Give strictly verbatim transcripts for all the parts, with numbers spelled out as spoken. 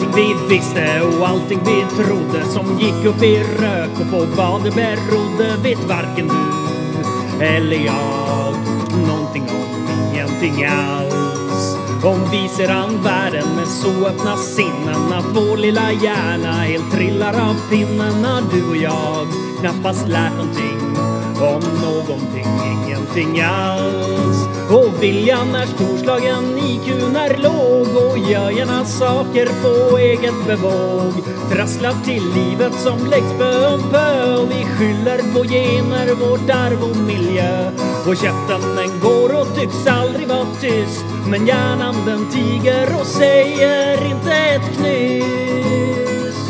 allting vi visste och allting vi trodde som gick upp i rök och på vad det berodde vet varken du eller jag någonting om ingenting alls. Om vi ser an världen med så öppna sinnen att vår lilla hjärna helt trillar av pinnen när du och jag knappast lärt någonting om någonting, ingenting alls. Och viljan är storslagen, I Q:n är låg och gör gärna saker på eget bevåg. Trasslar till livet som läggs pö om pö och vi skyller på gener, vårt arv och miljö. Och käften den går och tycks aldrig vara tyst, men hjärnan den tiger och säger inte ett knyst.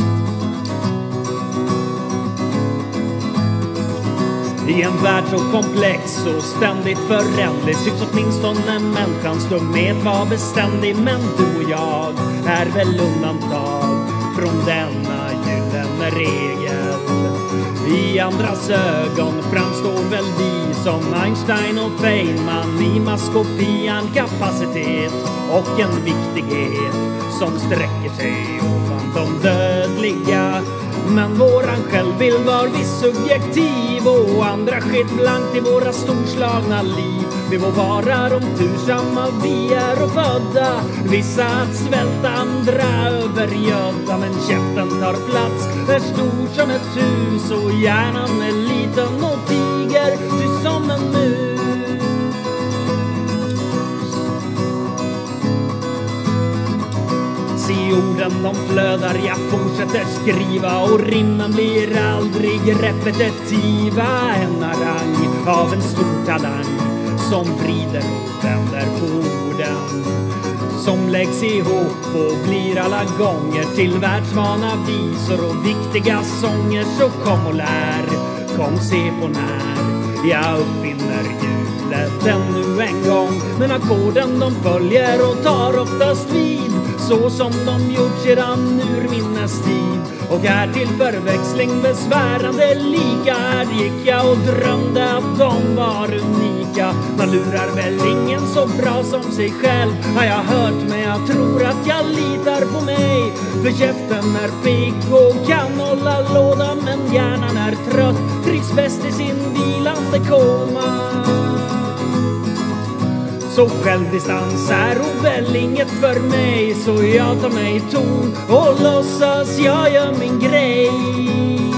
I en värld så komplex och ständigt föränderlig tycks åtminstone människan stå med var beständig. Men du och jag är väl undantag från denna gyllene regel. I andras ögon framstår väl vi som Einstein och Feynman i maskopian kapacitet och en viktighet som sträcker sig ovan de dödliga. Men våran självbild var viss subjektiv och andra skett blankt i våra storslagna liv. Vi må vara de tursamma vi är och födda, vissa att svälta, andra övergödda. Men käften tar plats, är stor som ett hus och hjärnan är liten och tiger tyst som en mus. Se orden de flödar, jag fortsätter skriva och rimmen blir aldrig repetitiva. En harang av en stor talang som vrider och vänder på orden, som läggs ihop och blir alla gånger till världsvana visor och viktiga sånger. Så kom och lär, kom se på när jag uppfinner hjulet ännu en gång. Men ackorden de följer och tar oftast vid så som de gjort sedan ur minnestid och är till förväxling besvärande lika. Här gick jag och drömde att de var unika. Man lurar väl ingen så bra som sig själv, har jag hört, men jag tror att jag litar på mig. För käften är pigg och kan hålla låda, men hjärnan är trött, trivs bäst i sin vilande koma. Så självdistans är och väl inget för mig, så jag tar mig ton och låtsas jag gör min grej.